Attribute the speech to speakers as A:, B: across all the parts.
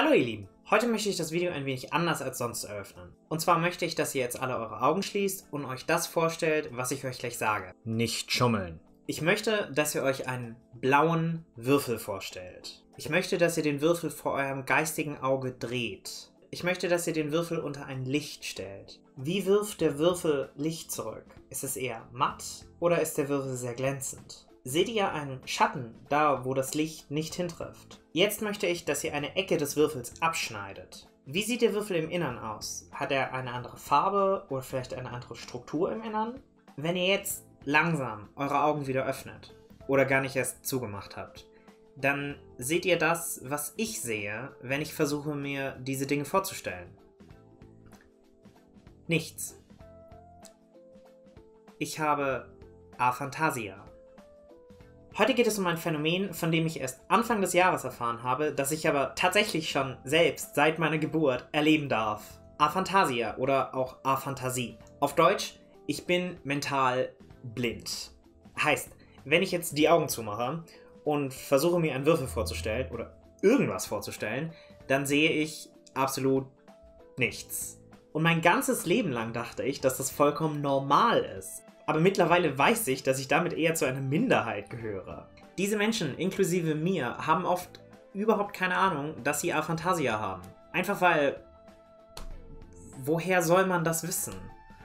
A: Hallo ihr Lieben, heute möchte ich das Video ein wenig anders als sonst eröffnen. Und zwar möchte ich, dass ihr jetzt alle eure Augen schließt und euch das vorstellt, was ich euch gleich sage. Nicht schummeln. Ich möchte, dass ihr euch einen blauen Würfel vorstellt. Ich möchte, dass ihr den Würfel vor eurem geistigen Auge dreht. Ich möchte, dass ihr den Würfel unter ein Licht stellt. Wie wirft der Würfel Licht zurück? Ist es eher matt oder ist der Würfel sehr glänzend? Seht ihr einen Schatten da, wo das Licht nicht hintrifft? Jetzt möchte ich, dass ihr eine Ecke des Würfels abschneidet. Wie sieht der Würfel im Innern aus? Hat er eine andere Farbe oder vielleicht eine andere Struktur im Innern? Wenn ihr jetzt langsam eure Augen wieder öffnet oder gar nicht erst zugemacht habt, dann seht ihr das, was ich sehe, wenn ich versuche, mir diese Dinge vorzustellen. Nichts. Ich habe Aphantasia. Heute geht es um ein Phänomen, von dem ich erst Anfang des Jahres erfahren habe, das ich aber tatsächlich schon selbst seit meiner Geburt erleben darf. Aphantasia oder auch Aphantasie. Auf Deutsch, ich bin mental blind. Heißt, wenn ich jetzt die Augen zumache und versuche mir einen Würfel vorzustellen oder irgendwas vorzustellen, dann sehe ich absolut nichts. Und mein ganzes Leben lang dachte ich, dass das vollkommen normal ist. Aber mittlerweile weiß ich, dass ich damit eher zu einer Minderheit gehöre. Diese Menschen, inklusive mir, haben oft überhaupt keine Ahnung, dass sie Aphantasia haben. Einfach weil, woher soll man das wissen?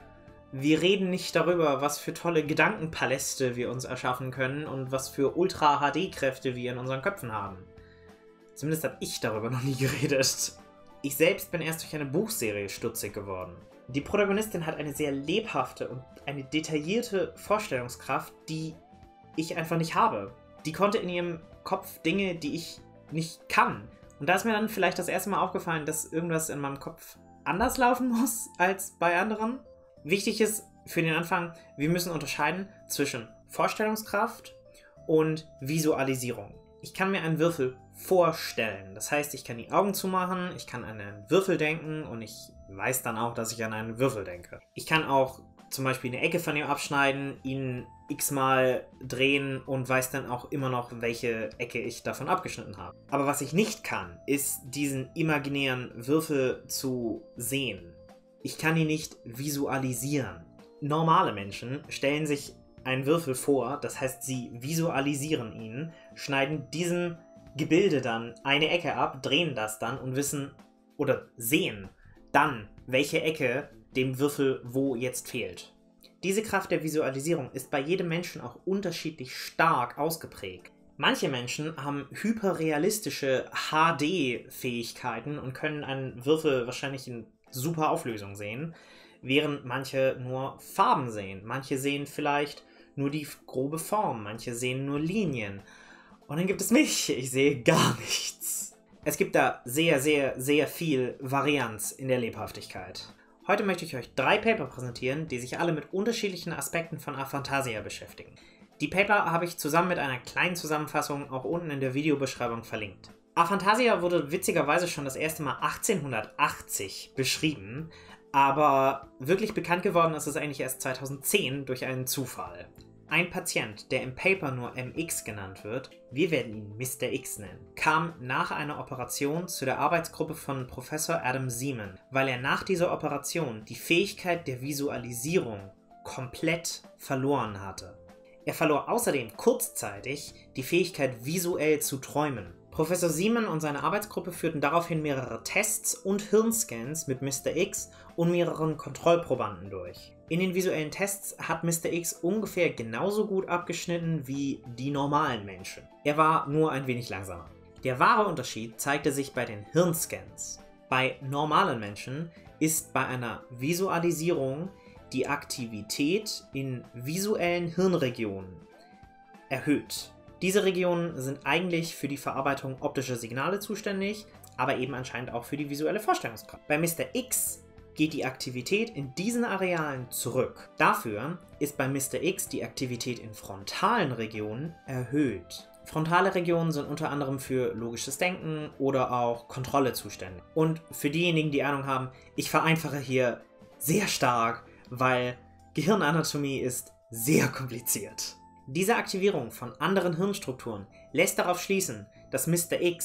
A: Wir reden nicht darüber, was für tolle Gedankenpaläste wir uns erschaffen können und was für Ultra-HD-Kräfte wir in unseren Köpfen haben. Zumindest habe ich darüber noch nie geredet. Ich selbst bin erst durch eine Buchserie stutzig geworden. Die Protagonistin hat eine sehr lebhafte und eine detaillierte Vorstellungskraft, die ich einfach nicht habe. Die konnte in ihrem Kopf Dinge, die ich nicht kann. Und da ist mir dann vielleicht das erste Mal aufgefallen, dass irgendwas in meinem Kopf anders laufen muss als bei anderen. Wichtig ist für den Anfang, wir müssen unterscheiden zwischen Vorstellungskraft und Visualisierung. Ich kann mir einen Würfel vorstellen. Das heißt, ich kann die Augen zumachen, ich kann an einen Würfel denken und ich weiß dann auch, dass ich an einen Würfel denke. Ich kann auch zum Beispiel eine Ecke von ihm abschneiden, ihn x-mal drehen und weiß dann auch immer noch, welche Ecke ich davon abgeschnitten habe. Aber was ich nicht kann, ist diesen imaginären Würfel zu sehen. Ich kann ihn nicht visualisieren. Normale Menschen stellen sich einen Würfel vor, das heißt, sie visualisieren ihn, schneiden diesem Gebilde dann eine Ecke ab, drehen das dann und wissen oder sehen dann, welche Ecke dem Würfel wo jetzt fehlt. Diese Kraft der Visualisierung ist bei jedem Menschen auch unterschiedlich stark ausgeprägt. Manche Menschen haben hyperrealistische HD-Fähigkeiten und können einen Würfel wahrscheinlich in super Auflösung sehen, während manche nur Farben sehen. Manche sehen vielleicht nur die grobe Form, manche sehen nur Linien. Und dann gibt es mich, ich sehe gar nichts. Es gibt da sehr, sehr, sehr viel Varianz in der Lebhaftigkeit. Heute möchte ich euch 3 Paper präsentieren, die sich alle mit unterschiedlichen Aspekten von Aphantasia beschäftigen. Die Paper habe ich zusammen mit einer kleinen Zusammenfassung auch unten in der Videobeschreibung verlinkt. Aphantasia wurde witzigerweise schon das erste Mal 1880 beschrieben, aber wirklich bekannt geworden ist es eigentlich erst 2010 durch einen Zufall. Ein Patient, der im Paper nur MX genannt wird, wir werden ihn Mr. X nennen, kam nach einer Operation zu der Arbeitsgruppe von Professor Adam Seaman, weil er nach dieser Operation die Fähigkeit der Visualisierung komplett verloren hatte. Er verlor außerdem kurzzeitig die Fähigkeit, visuell zu träumen. Professor Seaman und seine Arbeitsgruppe führten daraufhin mehrere Tests und Hirnscans mit Mr. X und mehreren Kontrollprobanden durch. In den visuellen Tests hat Mr. X ungefähr genauso gut abgeschnitten wie die normalen Menschen. Er war nur ein wenig langsamer. Der wahre Unterschied zeigte sich bei den Hirnscans. Bei normalen Menschen ist bei einer Visualisierung die Aktivität in visuellen Hirnregionen erhöht. Diese Regionen sind eigentlich für die Verarbeitung optischer Signale zuständig, aber eben anscheinend auch für die visuelle Vorstellungskraft. Bei Mr. X geht die Aktivität in diesen Arealen zurück. Dafür ist bei Mr. X die Aktivität in frontalen Regionen erhöht. Frontale Regionen sind unter anderem für logisches Denken oder auch Kontrolle zuständig. Und für diejenigen, die Ahnung haben, ich vereinfache hier sehr stark, weil Gehirnanatomie ist sehr kompliziert. Diese Aktivierung von anderen Hirnstrukturen lässt darauf schließen, dass Mr. X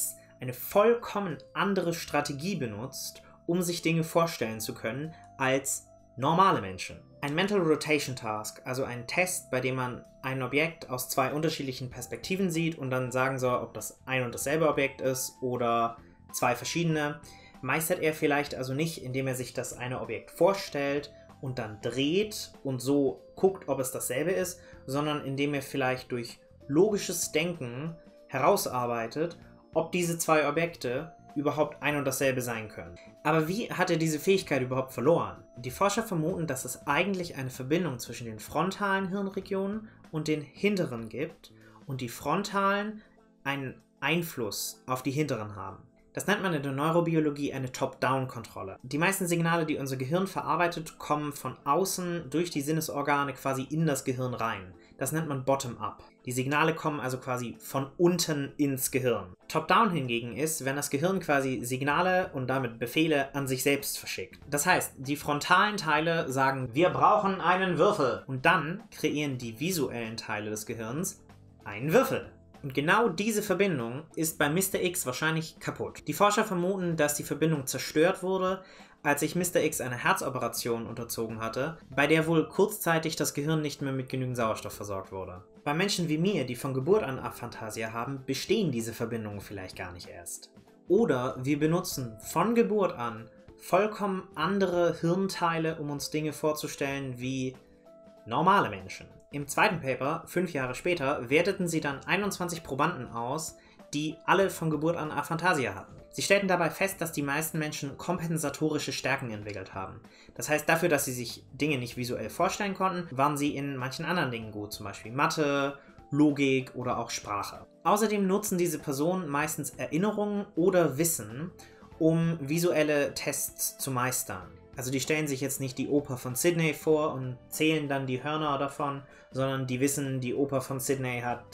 A: eine vollkommen andere Strategie benutzt, um sich Dinge vorstellen zu können, als normale Menschen. Ein Mental Rotation Task, also ein Test, bei dem man ein Objekt aus zwei unterschiedlichen Perspektiven sieht und dann sagen soll, ob das ein und dasselbe Objekt ist oder zwei verschiedene, meistert er vielleicht also nicht, indem er sich das eine Objekt vorstellt und dann dreht und so guckt, ob es dasselbe ist, sondern indem er vielleicht durch logisches Denken herausarbeitet, ob diese zwei Objekte überhaupt ein und dasselbe sein können. Aber wie hat er diese Fähigkeit überhaupt verloren? Die Forscher vermuten, dass es eigentlich eine Verbindung zwischen den frontalen Hirnregionen und den hinteren gibt und die frontalen einen Einfluss auf die hinteren haben. Das nennt man in der Neurobiologie eine Top-Down-Kontrolle. Die meisten Signale, die unser Gehirn verarbeitet, kommen von außen durch die Sinnesorgane quasi in das Gehirn rein. Das nennt man Bottom-up. Die Signale kommen also quasi von unten ins Gehirn. Top-Down hingegen ist, wenn das Gehirn quasi Signale und damit Befehle an sich selbst verschickt. Das heißt, die frontalen Teile sagen, wir brauchen einen Würfel. Und dann kreieren die visuellen Teile des Gehirns einen Würfel. Und genau diese Verbindung ist bei Mr. X wahrscheinlich kaputt. Die Forscher vermuten, dass die Verbindung zerstört wurde, als sich Mr. X eine Herzoperation unterzogen hatte, bei der wohl kurzzeitig das Gehirn nicht mehr mit genügend Sauerstoff versorgt wurde. Bei Menschen wie mir, die von Geburt an Aphantasia haben, bestehen diese Verbindungen vielleicht gar nicht erst. Oder wir benutzen von Geburt an vollkommen andere Hirnteile, um uns Dinge vorzustellen wie normale Menschen. Im zweiten Paper, 5 Jahre später, werteten sie dann 21 Probanden aus, die alle von Geburt an Aphantasia hatten. Sie stellten dabei fest, dass die meisten Menschen kompensatorische Stärken entwickelt haben. Das heißt, dafür, dass sie sich Dinge nicht visuell vorstellen konnten, waren sie in manchen anderen Dingen gut, zum Beispiel Mathe, Logik oder auch Sprache. Außerdem nutzen diese Personen meistens Erinnerungen oder Wissen, um visuelle Tests zu meistern. Also die stellen sich jetzt nicht die Oper von Sydney vor und zählen dann die Hörner davon, sondern die wissen, die Oper von Sydney hat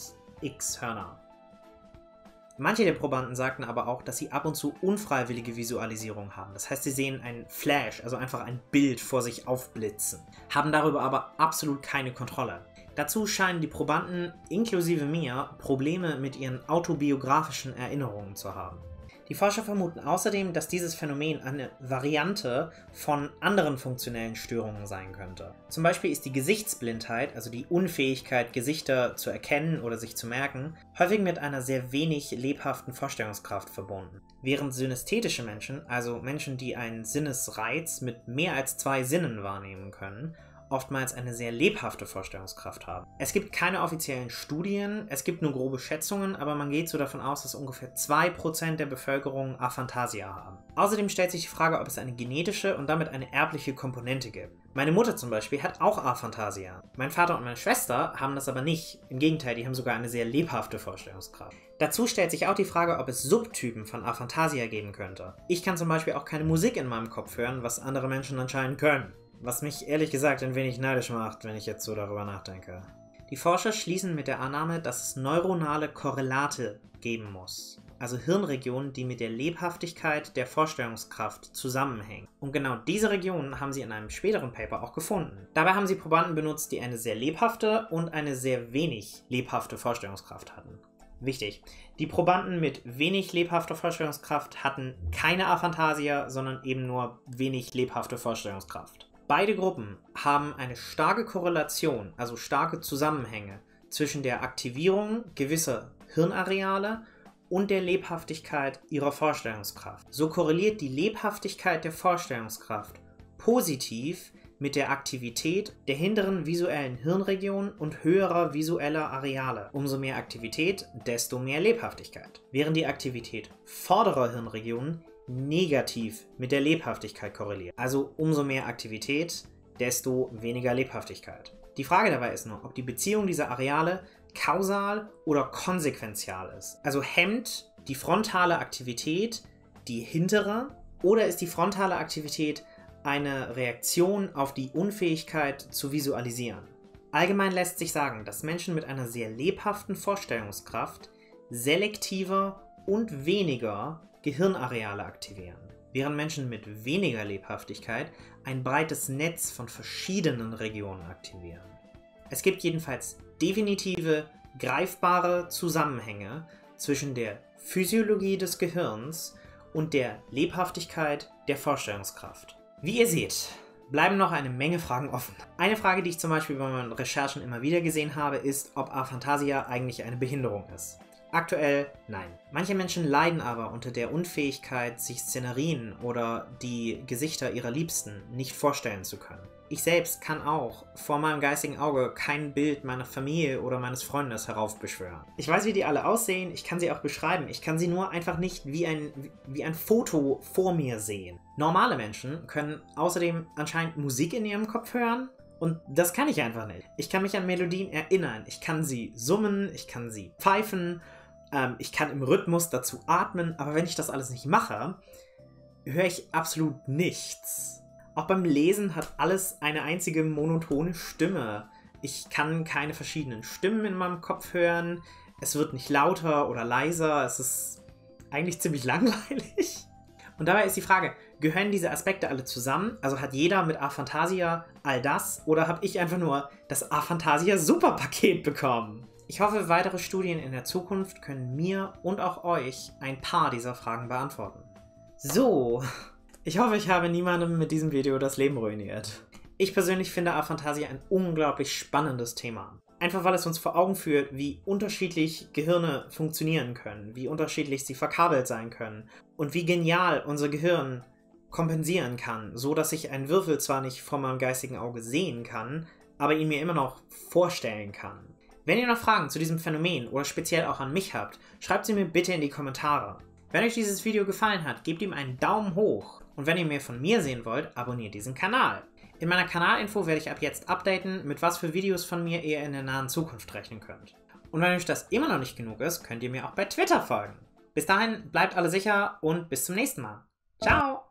A: x Hörner. Manche der Probanden sagten aber auch, dass sie ab und zu unfreiwillige Visualisierung haben. Das heißt, sie sehen ein Flash, also einfach ein Bild vor sich aufblitzen, haben darüber aber absolut keine Kontrolle. Dazu scheinen die Probanden, inklusive mir, Probleme mit ihren autobiografischen Erinnerungen zu haben. Die Forscher vermuten außerdem, dass dieses Phänomen eine Variante von anderen funktionellen Störungen sein könnte. Zum Beispiel ist die Gesichtsblindheit, also die Unfähigkeit, Gesichter zu erkennen oder sich zu merken, häufig mit einer sehr wenig lebhaften Vorstellungskraft verbunden. Während synästhetische Menschen, also Menschen, die einen Sinnesreiz mit mehr als 2 Sinnen wahrnehmen können, oftmals eine sehr lebhafte Vorstellungskraft haben. Es gibt keine offiziellen Studien, es gibt nur grobe Schätzungen, aber man geht so davon aus, dass ungefähr 2% der Bevölkerung Aphantasia haben. Außerdem stellt sich die Frage, ob es eine genetische und damit eine erbliche Komponente gibt. Meine Mutter zum Beispiel hat auch Aphantasia. Mein Vater und meine Schwester haben das aber nicht. Im Gegenteil, die haben sogar eine sehr lebhafte Vorstellungskraft. Dazu stellt sich auch die Frage, ob es Subtypen von Aphantasia geben könnte. Ich kann zum Beispiel auch keine Musik in meinem Kopf hören, was andere Menschen anscheinend können. Was mich ehrlich gesagt ein wenig neidisch macht, wenn ich jetzt so darüber nachdenke. Die Forscher schließen mit der Annahme, dass es neuronale Korrelate geben muss. Also Hirnregionen, die mit der Lebhaftigkeit der Vorstellungskraft zusammenhängen. Und genau diese Regionen haben sie in einem späteren Paper auch gefunden. Dabei haben sie Probanden benutzt, die eine sehr lebhafte und eine sehr wenig lebhafte Vorstellungskraft hatten. Wichtig, die Probanden mit wenig lebhafter Vorstellungskraft hatten keine Aphantasia, sondern eben nur wenig lebhafte Vorstellungskraft. Beide Gruppen haben eine starke Korrelation, also starke Zusammenhänge zwischen der Aktivierung gewisser Hirnareale und der Lebhaftigkeit ihrer Vorstellungskraft. So korreliert die Lebhaftigkeit der Vorstellungskraft positiv mit der Aktivität der hinteren visuellen Hirnregion und höherer visueller Areale. Umso mehr Aktivität, desto mehr Lebhaftigkeit. Während die Aktivität vorderer Hirnregionen negativ mit der Lebhaftigkeit korreliert. Also umso mehr Aktivität, desto weniger Lebhaftigkeit. Die Frage dabei ist nur, ob die Beziehung dieser Areale kausal oder konsequenzial ist. Also hemmt die frontale Aktivität die hintere oder ist die frontale Aktivität eine Reaktion auf die Unfähigkeit zu visualisieren? Allgemein lässt sich sagen, dass Menschen mit einer sehr lebhaften Vorstellungskraft selektiver und weniger Gehirnareale aktivieren, während Menschen mit weniger Lebhaftigkeit ein breites Netz von verschiedenen Regionen aktivieren. Es gibt jedenfalls definitive, greifbare Zusammenhänge zwischen der Physiologie des Gehirns und der Lebhaftigkeit der Vorstellungskraft. Wie ihr seht, bleiben noch eine Menge Fragen offen. Eine Frage, die ich zum Beispiel bei meinen Recherchen immer wieder gesehen habe, ist, ob Aphantasia eigentlich eine Behinderung ist. Aktuell nein. Manche Menschen leiden aber unter der Unfähigkeit, sich Szenerien oder die Gesichter ihrer Liebsten nicht vorstellen zu können. Ich selbst kann auch vor meinem geistigen Auge kein Bild meiner Familie oder meines Freundes heraufbeschwören. Ich weiß, wie die alle aussehen, ich kann sie auch beschreiben, ich kann sie nur einfach nicht wie ein Foto vor mir sehen. Normale Menschen können außerdem anscheinend Musik in ihrem Kopf hören. Und das kann ich einfach nicht. Ich kann mich an Melodien erinnern, ich kann sie summen, ich kann sie pfeifen, ich kann im Rhythmus dazu atmen, aber wenn ich das alles nicht mache, höre ich absolut nichts. Auch beim Lesen hat alles eine einzige monotone Stimme. Ich kann keine verschiedenen Stimmen in meinem Kopf hören, es wird nicht lauter oder leiser, es ist eigentlich ziemlich langweilig. Und dabei ist die Frage, gehören diese Aspekte alle zusammen? Also hat jeder mit Aphantasia all das? Oder habe ich einfach nur das Aphantasia-Superpaket bekommen? Ich hoffe, weitere Studien in der Zukunft können mir und auch euch ein paar dieser Fragen beantworten. So, ich hoffe, ich habe niemandem mit diesem Video das Leben ruiniert. Ich persönlich finde Aphantasia ein unglaublich spannendes Thema. Einfach weil es uns vor Augen führt, wie unterschiedlich Gehirne funktionieren können, wie unterschiedlich sie verkabelt sein können und wie genial unser Gehirn kompensieren kann, so dass ich einen Würfel zwar nicht vor meinem geistigen Auge sehen kann, aber ihn mir immer noch vorstellen kann. Wenn ihr noch Fragen zu diesem Phänomen oder speziell auch an mich habt, schreibt sie mir bitte in die Kommentare. Wenn euch dieses Video gefallen hat, gebt ihm einen Daumen hoch und wenn ihr mehr von mir sehen wollt, abonniert diesen Kanal. In meiner Kanalinfo werde ich ab jetzt updaten, mit was für Videos von mir ihr in der nahen Zukunft rechnen könnt. Und wenn euch das immer noch nicht genug ist, könnt ihr mir auch bei Twitter folgen. Bis dahin, bleibt alle sicher und bis zum nächsten Mal. Ciao!